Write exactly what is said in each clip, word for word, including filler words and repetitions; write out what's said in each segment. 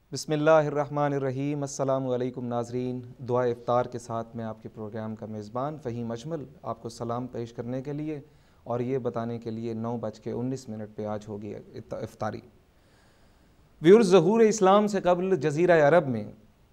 بسم اللہ الرحمن الرحیم۔ السلام علیکم ناظرین، دعا افطار کے ساتھ میں آپ کے پروگرام کا میزبان فہیم اجمل آپ کو سلام پیش کرنے کے لیے اور یہ بتانے کے لیے نو بج کے انیس منٹ پہ آج ہوگی افطاری۔ ویورز، ظہور اسلام سے قبل جزیرہ عرب میں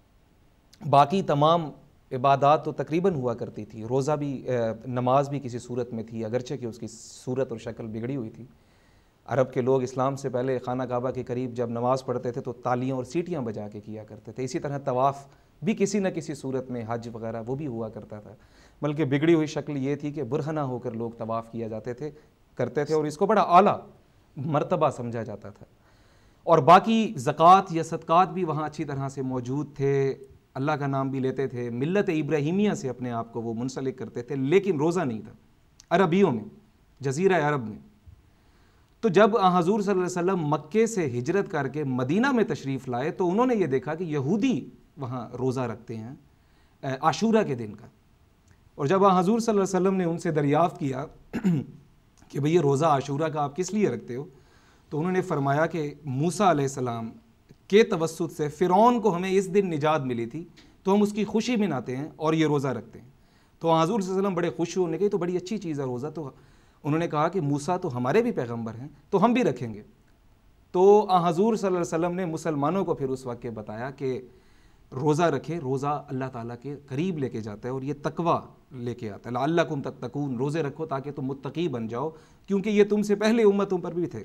باقی تمام عبادات تو تقریباً ہوا کرتی تھی، روزہ بھی، نماز بھی کسی صورت میں تھی، اگرچہ کہ اس کی صورت اور شکل بگڑی ہوئی تھی۔ عرب کے لوگ اسلام سے پہلے خانہ کعبہ کے قریب جب نماز پڑھتے تھے تو تالیاں اور سیٹیاں بجا کے کیا کرتے تھے۔ اسی طرح طواف بھی کسی نہ کسی صورت میں، حج وغیرہ وہ بھی ہوا کرتا تھا، بلکہ بگڑی ہوئی شکل یہ تھی کہ برہنہ ہو کر لوگ طواف کیا جاتے تھے کرتے تھے اور اس کو بڑا اعلیٰ مرتبہ سمجھا جاتا تھا۔ اور باقی زکوٰۃ یا صدقات بھی وہاں اچھی طرح سے موجود تھے، اللہ کا نام بھی لیتے تھے، ملت ابراہیمیہ سے اپنے آپ کو وہ منسلک کرتے تھے، لیکن روزہ نہیں تھا عربیوں میں، جزیرہ عرب میں۔ تو جب حضور صلی اللہ علیہ وسلم مکے سے ہجرت کر کے مدینہ میں تشریف لائے تو انہوں نے یہ دیکھا کہ یہودی وہاں روزہ رکھتے ہیں عاشورہ کے دن کا، اور جب حضور صلی اللہ علیہ وسلم نے ان سے دریافت کیا کہ بھئی یہ روزہ عاشورہ کا آپ کس لیے رکھتے ہو، تو انہوں نے فرمایا کہ موسیٰ علیہ السلام کے توسط سے فرعون کو ہمیں اس دن نجات ملی تھی تو ہم اس کی خوشی مناتے ہیں اور یہ روزہ رکھتے ہیں۔ تو حضور صلی اللہ علیہ وسلم بڑے خوش ہونے کے تو بڑی اچھی چیز ہے روزہ، تو انہوں نے کہا کہ موسیٰ تو ہمارے بھی پیغمبر ہیں تو ہم بھی رکھیں گے۔ تو حضور صلی اللہ علیہ وسلم نے مسلمانوں کو پھر اس وقت کے بتایا کہ روزہ رکھیں، روزہ اللہ تعالیٰ کے قریب لے کے جاتا ہے اور یہ تقویٰ لے کے آتا ہے، لعلکم تتقون، روزے رکھو تاکہ تم متقی بن جاؤ، کیونکہ یہ تم سے پہلے امتوں پر بھی تھے۔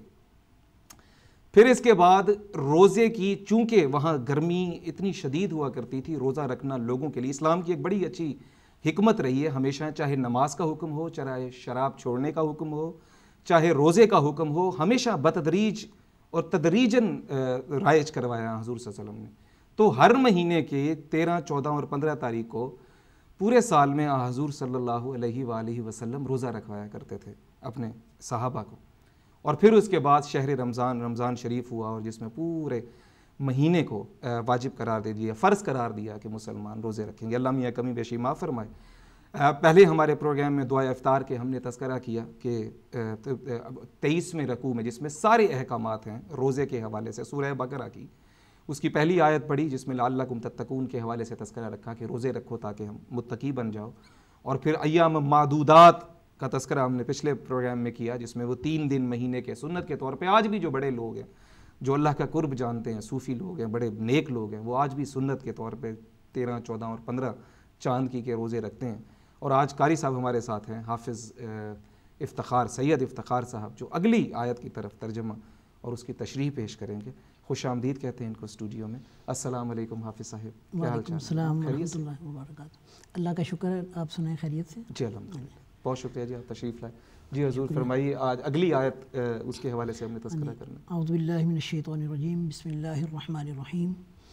پھر اس کے بعد روزے کی، چونکہ وہاں گرمی اتنی شدید ہوا کرتی تھی، روزہ رکھنا لوگوں کے لیے اسلام کی ایک بڑی اچھی حکمت رہی ہے ہمیشہ، چاہے نماز کا حکم ہو، چاہے شراب چھوڑنے کا حکم ہو، چاہے روزے کا حکم ہو، ہمیشہ بتدریج اور تدریجاً رائج کروایا حضور صلی اللہ علیہ وسلم نے۔ تو ہر مہینے کے تیرہ، چودہ اور پندرہ تاریخ کو پورے سال میں حضور صلی اللہ علیہ وآلہ وسلم روزہ رکھوایا کرتے تھے اپنے صحابہ کو۔ اور پھر اس کے بعد شہر رمضان رمضان شریف ہوا اور جس میں پورے مہینے کو واجب قرار دے دیا، فرض قرار دیا کہ مسلمان روزے رکھیں گے۔ اللہ میاں کمی بیشی معاف فرمائے۔ پہلے ہمارے پروگرام میں دعائے افطار کے ہم نے تذکرہ کیا کہ تیئیسویں رکوع میں، جس میں سارے احکامات ہیں روزے کے حوالے سے، سورہ بقرہ کی اس کی پہلی آیت پڑھی جس میں لعلکم تتقون کے حوالے سے تذکرہ رکھا کہ روزے رکھو تاکہ ہم متقی بن جاؤ، اور پھر ایام معدودات کا تذکرہ ہم نے پچھلے پروگرام میں کیا جس میں وہ تین دن مہینے کے سنت کے طور پہ آج بھی جو بڑے لوگ ہیں، جو اللہ کا قرب جانتے ہیں، صوفی لوگ ہیں، بڑے نیک لوگ ہیں، وہ آج بھی سنت کے طور پہ تیرہ، چودہ اور پندرہ چاند کی کے روزے رکھتے ہیں۔ اور آج قاری صاحب ہمارے ساتھ ہیں، حافظ افتخار، سید افتخار صاحب، جو اگلی آیت کی طرف ترجمہ اور اس کی تشریح پیش کریں گے۔ خوش آمدید کہتے ہیں ان کو اسٹوڈیو میں۔ السلام علیکم حافظ صاحب، کیا حال چال؟ السلام ورحمۃ اللہ وبرکاتہ۔ اللہ کا شکر ہے، آپ سنائیں خیریت سے؟ جی الحمدللہ، بہت شکریہ جی، آپ تشریف لائے۔ جی حضور فرمائیے، آج اگلی آیت اس کے حوالے سے ہم نے تذکرہ کرنا۔ اعوذ باللہ من الشیطان الرجیم، بسم اللہ الرحمن الرحیم۔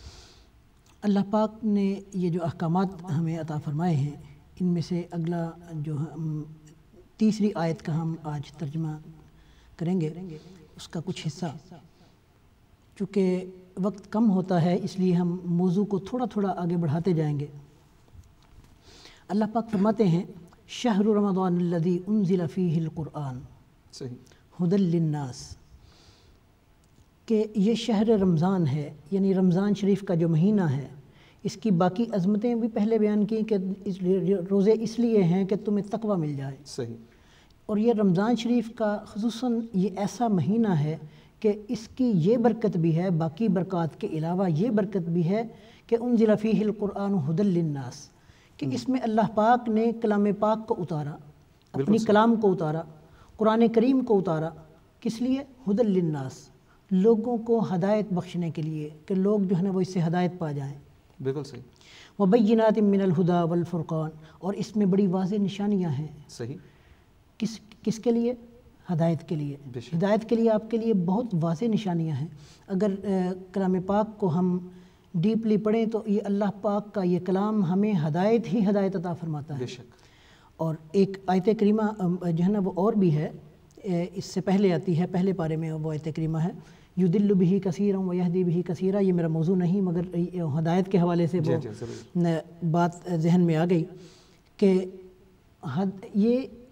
اللہ پاک نے یہ جو احکامات ہمیں عطا فرمائے ہیں، ان میں سے اگلا جو ہم تیسری آیت کا ہم آج ترجمہ کریں گے، اس کا کچھ حصہ، چونکہ وقت کم ہوتا ہے اس لیے ہم موضوع کو تھوڑا تھوڑا آگے بڑھاتے جائیں گے۔ اللہ پاک فرماتے ہیں، شہر رمضان الذی انزل فیہ القرآن ھدی للناس، کہ یہ شہر رمضان ہے، یعنی رمضان شریف کا جو مہینہ ہے، اس کی باقی عظمتیں بھی پہلے بیان کی کہ روزے اس لیے ہیں کہ تمہیں تقویٰ مل جائے۔ صحیح۔ اور یہ رمضان شریف کا خصوصاً یہ ایسا مہینہ ہے کہ اس کی یہ برکت بھی ہے، باقی برکات کے علاوہ یہ برکت بھی ہے کہ انزل فیہ القرآن ھدی للناس، کہ اس میں اللہ پاک نے کلام پاک کو اتارا، اپنی کلام کو اتارا، قرآن کریم کو اتارا، کس لیے؟ ھدی للناس، لوگوں کو ہدایت بخشنے کے لیے، کہ لوگ جو ہے نا وہ اس سے ہدایت پا جائیں۔ بالکل صحیح۔ وبینات من الہدی والفرقان، اور اس میں بڑی واضح نشانیاں ہیں۔ صحیح۔ کس کس کے لیے؟ ہدایت کے لیے۔ ہدایت کے لیے آپ کے لیے بہت واضح نشانیاں ہیں۔ اگر کلام پاک کو ہم ڈیپلی پڑھیں تو یہ اللہ پاک کا یہ کلام ہمیں ہدایت ہی ہدایت عطا فرماتا ہے۔ بے شک۔ اور ایک آیت کریمہ جو ہے نا وہ اور بھی ہے، اس سے پہلے آتی ہے، پہلے پارے میں وہ آیت کریمہ ہے، یضل بہ کثیرا ویہدی بہ کثیرا۔ یہ میرا موضوع نہیں، مگر ہدایت کے حوالے سے وہ بات ذہن میں آ گئی کہ یہ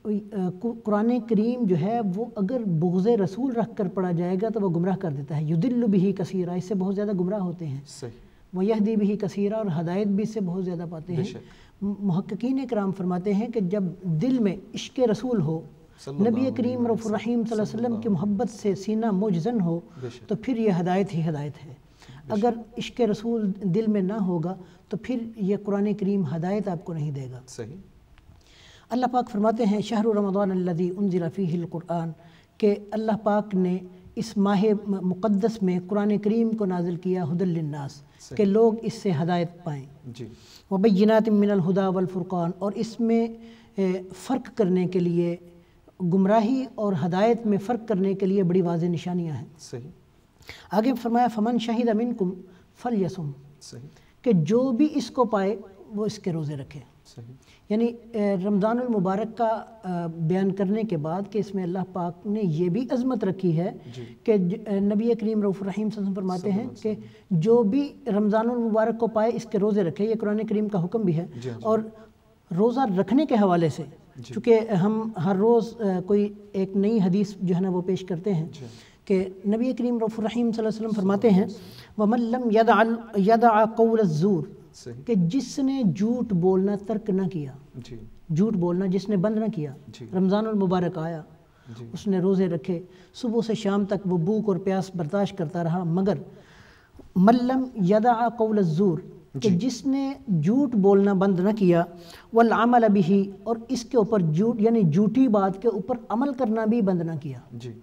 قرآن کریم جو ہے وہ اگر بغض رسول رکھ کر پڑھا جائے گا تو وہ گمراہ کر دیتا ہے. یضل بہ کثیرا، اس سے بہت زیادہ گمراہ ہوتے ہیں. صحیح. ویہدی بہ کثیرا، اور ہدایت بھی اس سے بہت زیادہ پاتے ہیں. محققین کرام فرماتے ہیں کہ جب دل میں عشق رسول ہو، نبی کریم رؤوف الرحیم صلی اللہ علیہ وسلم کی محبت سے سینہ موجزن ہو، تو پھر یہ ہدایت ہی ہدایت ہے. اگر عشق رسول دل میں نہ ہوگا تو پھر یہ قرآن کریم ہدایت آپ کو نہیں دے گا. صحیح. اللہ پاک فرماتے ہیں شہر رمضان الذی انزل فیہ القرآن، کہ اللہ پاک نے اس ماہ مقدس میں قرآن کریم کو نازل کیا ہدی للناس، کہ لوگ اس سے ہدایت پائیں. جی. وبینات من الہدی والفرقان، اور اس میں فرق کرنے کے لیے، گمراہی اور ہدایت میں فرق کرنے کے لیے بڑی واضح نشانیاں ہیں. صحیح. آگے فرمایا فمن شہد منکم فلیصم، صحیح. کہ جو بھی اس کو پائے وہ اس کے روزے رکھے. صحیح. یعنی رمضان المبارک کا بیان کرنے کے بعد کہ اس میں اللہ پاک نے یہ بھی عظمت رکھی ہے کہ نبی کریم رؤوف الرحیم صلی اللہ علیہ وسلم فرماتے ہیں کہ جو بھی رمضان المبارک کو پائے اس کے روزے رکھے. یہ قرآن کریم کا حکم بھی ہے. اور روزہ رکھنے کے حوالے سے چونکہ ہم ہر روز کوئی ایک نئی حدیث جو ہے نا وہ پیش کرتے ہیں کہ نبی کریم رؤوف الرحیم صلی اللہ علیہ وسلم فرماتے ہیں وَمَن لَمْ يَدْعَ يَدْعَ قَوْلَ الزُّورِ، کہ جس نے جھوٹ بولنا ترک نہ کیا، جھوٹ بولنا جس نے بند نہ کیا، رمضان المبارک آیا، اس نے روزے رکھے، صبح سے شام تک وہ بھوک اور پیاس برداشت کرتا رہا، مگر مَن لَمْ يَدْعَ قَوْلَ الزُّورِ، کہ جس نے جھوٹ بولنا بند نہ کیا، وَالْعَمَلَ بِهِ، اور اس کے اوپر جھوٹ یعنی جھوٹی بات کے اوپر عمل کرنا بھی بند نہ کیا.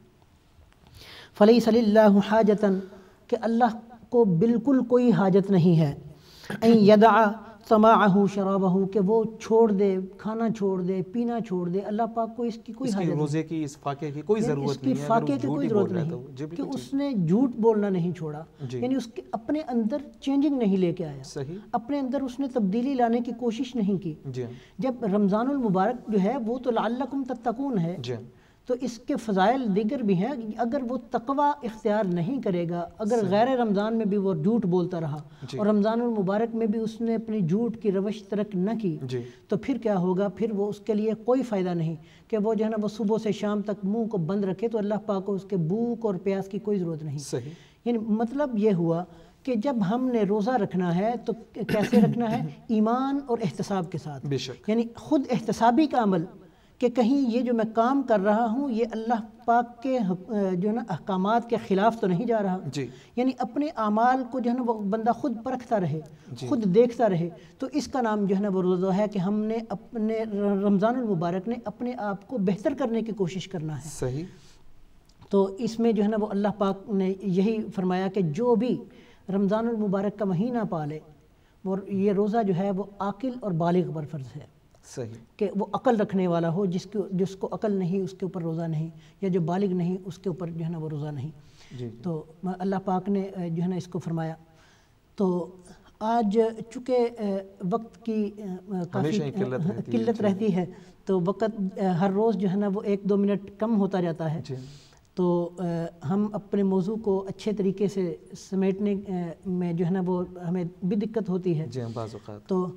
فَلَيْسَ لِلَّهُ حَاجَةً، کہ اللہ کو بالکل کوئی حاجت نہیں ہے، اَن يَدَعَ طَمَاعَهُ شَرَابَهُ، کہ وہ چھوڑ دے، کھانا چھوڑ دے، پینا چھوڑ دے. اللہ پاک کو اس کی کوئی حاجت نہیں، روزے کی اس فاقے کی کوئی ضرورت نہیں ہے، اس کی فاقے کی کوئی ضرورت نہیں کہ اس نے جھوٹ بولنا نہیں چھوڑا. یعنی اس کے اپنے اندر چینجنگ نہیں لے کے آیا، اپنے اندر اس نے تبدیلی لانے کی کوشش نہیں کی. جب رمضان المبارک جو ہے وہ تو لعلکم تتقون ہے، تو اس کے فضائل دیگر بھی ہیں. اگر وہ تقوی اختیار نہیں کرے گا، اگر غیر رمضان میں بھی وہ جھوٹ بولتا رہا اور رمضان المبارک میں بھی اس نے اپنی جھوٹ کی روش ترک نہ کی، تو پھر کیا ہوگا؟ پھر وہ اس کے لیے کوئی فائدہ نہیں کہ وہ جو ہے نا وہ صبح سے شام تک منہ کو بند رکھے، تو اللہ پاک کو اس کے بھوک اور پیاس کی کوئی ضرورت نہیں. یعنی مطلب یہ ہوا کہ جب ہم نے روزہ رکھنا ہے تو کیسے رکھنا ہے؟ ایمان اور احتساب کے ساتھ. یعنی خود احتسابی کا عمل کہ کہیں یہ جو میں کام کر رہا ہوں یہ اللہ پاک کے جو ہے نا احکامات کے خلاف تو نہیں جا رہا. یعنی اپنے اعمال کو جو ہے نا وہ بندہ خود پرکھتا رہے، خود دیکھتا رہے. تو اس کا نام جو ہے نا وہ روزہ ہے کہ ہم نے اپنے رمضان المبارک نے اپنے آپ کو بہتر کرنے کی کوشش کرنا ہے. صحیح. تو اس میں جو ہے نا وہ اللہ پاک نے یہی فرمایا کہ جو بھی رمضان المبارک کا مہینہ پالے، وہ یہ روزہ جو ہے وہ عاقل اور بالغ پر فرض ہے. صحیح. کہ وہ عقل رکھنے والا ہو، جس کو جس کو عقل نہیں اس کے اوپر روزہ نہیں، یا جو بالغ نہیں اس کے اوپر جو ہے نا وہ روزہ نہیں. جی. تو اللہ پاک نے جو ہے نا اس کو فرمایا. تو آج چونکہ وقت کی کافی قلت رہتی ہے تو وقت ہر روز جو ہے نا وہ ایک دو منٹ کم ہوتا جاتا ہے. تو ہم اپنے موضوع کو اچھے طریقے سے سمیٹنے میں جو ہے نا وہ ہمیں بھی دقت ہوتی ہے. جی بعض اوقات. تو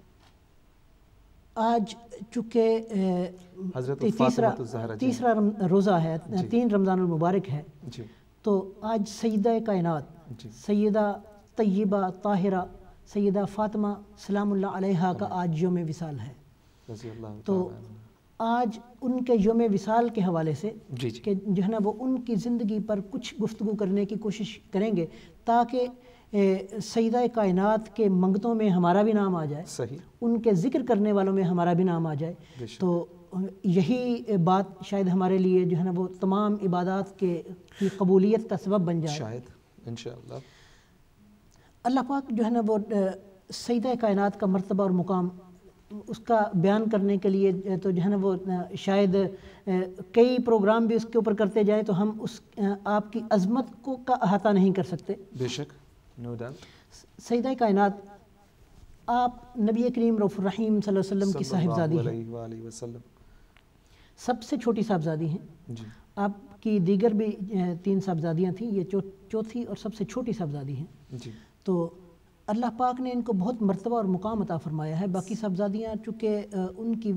آج چونکہ تیسرا تیسرا روزہ ہے، تین رمضان المبارک ہے، تو آج سیدہ کائنات سیدہ طیبہ طاہرہ سیدہ فاطمہ سلام اللہ علیہا کا آج یوم وصال ہے. تو آج ان کے یوم وصال کے حوالے سے کہ جو ہے نا وہ ان کی زندگی پر کچھ گفتگو کرنے کی کوشش کریں گے تاکہ سیدہ کائنات کے منگتوں میں ہمارا بھی نام آ جائے. صحیح. ان کے ذکر کرنے والوں میں ہمارا بھی نام آ جائے. تو یہی بات شاید ہمارے لیے جو ہے نا وہ تمام عبادات کے کی قبولیت کا سبب بن جائے شاید انشاءاللہ. اللہ پاک جو ہے نا وہ سیدہ کائنات کا مرتبہ اور مقام اس کا بیان کرنے کے لیے تو جو ہے نا وہ شاید کئی پروگرام بھی اس کے اوپر کرتے جائیں تو ہم اس آپ کی عظمت کو کا احاطہ نہیں کر سکتے. بے شک. No doubt. سیدہ کائنات آپ نبی کریم رؤوف الرحیم صلی اللہ علیہ وسلم کی صاحبزادی ہیں، سب سے چھوٹی صاحبزادی ہیں. آپ کی دیگر بھی تین صاحبزادیاں تھیں، یہ چوتھی اور سب سے چھوٹی صاحبزادی ہیں. تو اللہ پاک نے ان کو بہت مرتبہ اور مقام عطا فرمایا ہے. باقی صاحبزادیاں چونکہ ان کی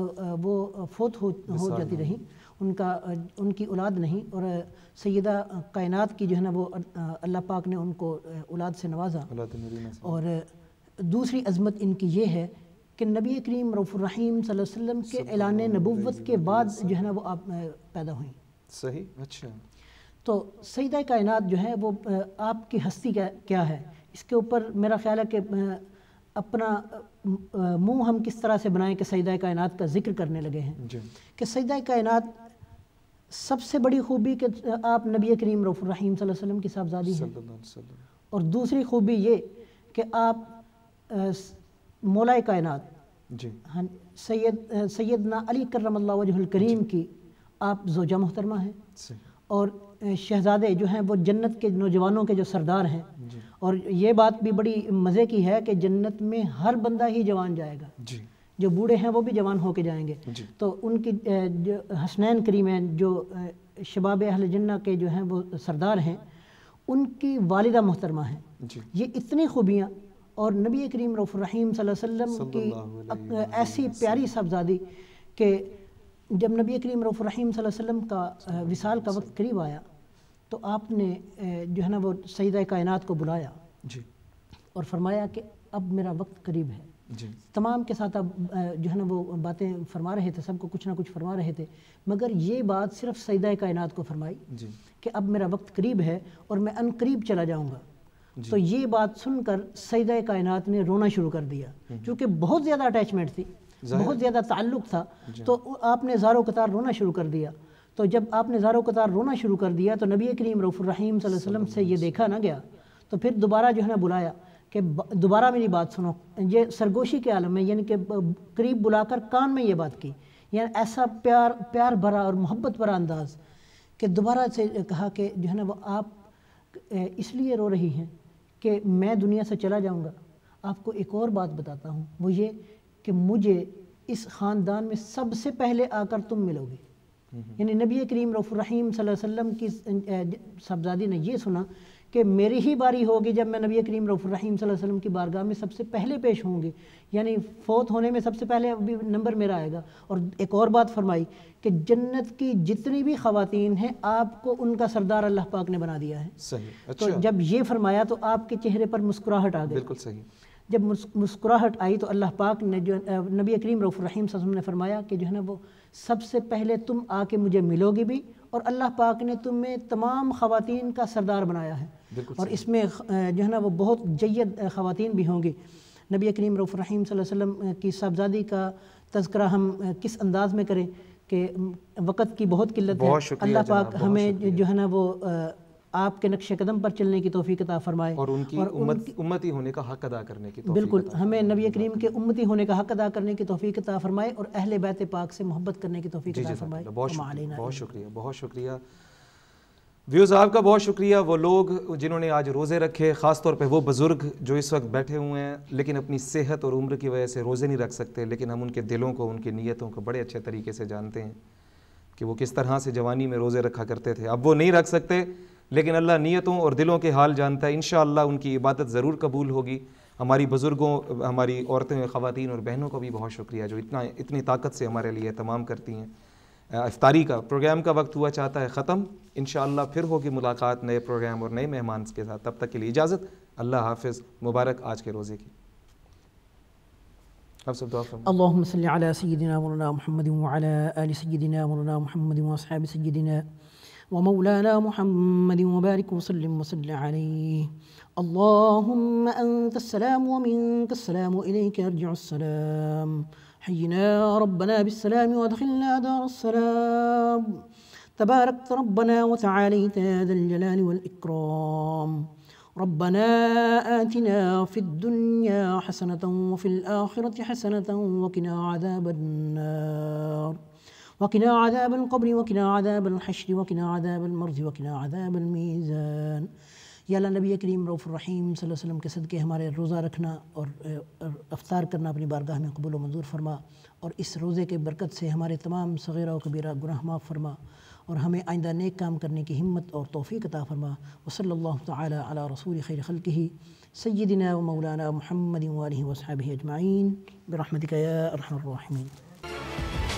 وہ فوت ہو ہو جاتی رہیں, ان کا ان کی اولاد نہیں, اور سیدہ کائنات کی جو ہے نا وہ اللہ پاک نے ان کو اولاد سے نوازا. اور دوسری عظمت ان کی یہ ہے کہ نبی کریم رؤوف الرحیم صلی اللہ علیہ وسلم کے اعلان نبوت کے بعد جو ہے نا وہ آپ پیدا ہوئیں. صحیح, اچھا. تو سیدہ کائنات جو ہے وہ آپ کی ہستی کیا ہے, اس کے اوپر میرا خیال ہے کہ اپنا منہ ہم کس طرح سے بنائیں کہ سیدہ کائنات کا ذکر کرنے لگے ہیں. جی. کہ سیدہ کائنات سب سے بڑی خوبی کہ آپ نبی کریم رؤوف الرحیم صلی اللہ علیہ وسلم کی صاحبزادی ہیں, اور دوسری خوبی یہ کہ آپ مولا کائنات جی سید سیدنا علی کرم اللہ وجہ الکریم کی آپ زوجہ محترمہ ہیں. اور شہزادے جو ہیں وہ جنت کے نوجوانوں کے جو سردار ہیں. جی. اور یہ بات بھی بڑی مزے کی ہے کہ جنت میں ہر بندہ ہی جوان جائے گا. جی. جو بوڑھے ہیں وہ بھی جوان ہو کے جائیں گے. جی. تو ان کی جو حسنین کریمین جو شباب اہل جنہ کے جو ہیں وہ سردار ہیں, ان کی والدہ محترمہ ہیں. جی. یہ اتنی خوبیاں, اور نبی کریم رؤوف الرحیم صلی اللہ علیہ وسلم کی ایسی پیاری صاحبزادی کہ جب نبی کریم رؤوف الرحیم صلی اللہ علیہ وسلم کا وصال کا وقت قریب آیا تو آپ نے جو ہے نا وہ سیدہ کائنات کو بلایا. جی. اور فرمایا کہ اب میرا وقت قریب ہے. جی. تمام کے ساتھ اب جو ہے نا وہ باتیں فرما رہے تھے, سب کو کچھ نہ کچھ فرما رہے تھے, مگر یہ بات صرف سیدہ کائنات کو فرمائی. جی. کہ اب میرا وقت قریب ہے اور میں ان قریب چلا جاؤں گا. جی. تو یہ بات سن کر سیدہ کائنات نے رونا شروع کر دیا, کیونکہ بہت زیادہ اٹیچمنٹ تھی, بہت زیادہ تعلق تھا. جی. تو آپ نے زارو قطار رونا شروع کر دیا. تو جب آپ نے زارو قطار رونا شروع کر دیا تو نبی کریم رؤوف الرحیم صلی اللہ علیہ وسلم سے یہ دیکھا نہ گیا, تو پھر دوبارہ جو ہے نا بلایا کہ دوبارہ میری بات سنو. یہ سرگوشی کے عالم میں, یعنی کہ قریب بلا کر کان میں یہ بات کی, یعنی ایسا پیار پیار بھرا اور محبت بھرا انداز کہ دوبارہ سے کہا کہ جو ہے نا وہ آپ اس لیے رو رہی ہیں کہ میں دنیا سے چلا جاؤں گا. آپ کو ایک اور بات بتاتا ہوں, وہ یہ کہ مجھے اس خاندان میں سب سے پہلے آ کر تم ملو گے. یعنی نبی کریم رؤوف الرحیم صلی اللہ علیہ وسلم کی صاحبزادی نے یہ سنا کہ میری ہی باری ہوگی جب میں نبی کریم رؤوف الرحیم صلی اللہ علیہ وسلم کی بارگاہ میں سب سے پہلے پیش ہوں گی, یعنی فوت ہونے میں سب سے پہلے ابھی نمبر میرا آئے گا. اور ایک اور بات فرمائی کہ جنت کی جتنی بھی خواتین ہیں آپ کو ان کا سردار اللہ پاک نے بنا دیا ہے. صحیح. تو جب یہ فرمایا تو آپ کے چہرے پر مسکراہٹ آ گئی. بالکل صحیح. جب مسکراہٹ آئی تو اللہ پاک نے جو نبی کریم رؤوف الرحیم صلی اللہ علیہ وسلم نے فرمایا کہ جو ہے نا وہ سب سے پہلے تم آ کے مجھے ملو گے بھی, اور اللہ پاک نے تمہیں تمام خواتین کا سردار بنایا ہے. اور اس میں جو ہے نا وہ بہت جید خواتین بھی ہوں گی. نبی کریم رؤوف الرحیم صلی اللہ علیہ وسلم کی صاحبزادی کا تذکرہ ہم کس انداز میں کریں کہ وقت کی بہت قلت ہے. اللہ پاک ہمیں جو ہے نا وہ آپ کے نقش قدم پر چلنے کی توفیق عطا فرمائے, اور ان کی امت امتی ہونے کا حق ادا کرنے کی توفیق. بالکل, ہمیں نبی کریم کے امتی ہونے کا حق ادا کرنے کی توفیق عطا فرمائے, اور اہل بیت پاک سے محبت کرنے کی توفیق عطا فرمائے. بہت شکریہ, بہت شکریہ, بہت شکریہ ویوز آپ کا, بہت شکریہ. وہ لوگ جنہوں نے آج روزے رکھے, خاص طور پہ وہ بزرگ جو اس وقت بیٹھے ہوئے ہیں لیکن اپنی صحت اور عمر کی وجہ سے روزے نہیں رکھ سکتے, لیکن ہم ان کے دلوں کو, ان کی نیتوں کو بڑے اچھے طریقے سے جانتے ہیں کہ وہ کس طرح سے جوانی میں روزے رکھا کرتے تھے. اب وہ نہیں رکھ سکتے, لیکن اللہ نیتوں اور دلوں کے حال جانتا ہے. انشاءاللہ ان کی عبادت ضرور قبول ہوگی. ہماری بزرگوں, ہماری عورتیں, خواتین اور بہنوں کو بھی بہت شکریہ جو اتنا اتنی طاقت سے ہمارے لیے تمام کرتی ہیں. افطاری کا پروگرام کا وقت ہوا چاہتا ہے ختم. انشاءاللہ پھر ہوگی ملاقات نئے پروگرام اور نئے مہمان کے ساتھ. تب تک کے لیے اجازت. اللہ حافظ. مبارک آج کے روزے کی. اب سب دعا فرمائیں. اللهم صل على سيدنا مولانا محمد وعلى آل سيدنا مولانا محمد وأصحاب سيدنا ومولانا محمد وبارك وسلم وسلم عليه. اللهم أنت السلام ومنك السلام إليك يرجع السلام. حينا ربنا بالسلام وادخلنا دار السلام. تباركت ربنا وتعاليت ذا الجلال والإكرام. ربنا آتنا في الدنيا حسنة وفي الآخرة حسنة وقنا عذاب النار. وقنا عذاب القبر وقنا عذاب الحشر وقنا عذاب المرض وقنا عذاب الميزان. یا اللہ نبی کریم رؤوف الرحیم صلی اللہ علیہ وسلم کے صدقے ہمارے روزہ رکھنا اور افطار کرنا اپنی بارگاہ میں قبول و منظور فرما, اور اس روزے کے برکت سے ہمارے تمام صغیرہ و کبیرہ گناہ معاف فرما, اور ہمیں آئندہ نیک کام کرنے کی ہمت اور توفیق عطا فرما. وصلی اللہ تعالی علی رسول خیر خلقہ سیدنا و مولانا محمد و آلہ و صحبہ اجمعین برحمتک یا ارحم الراحمین.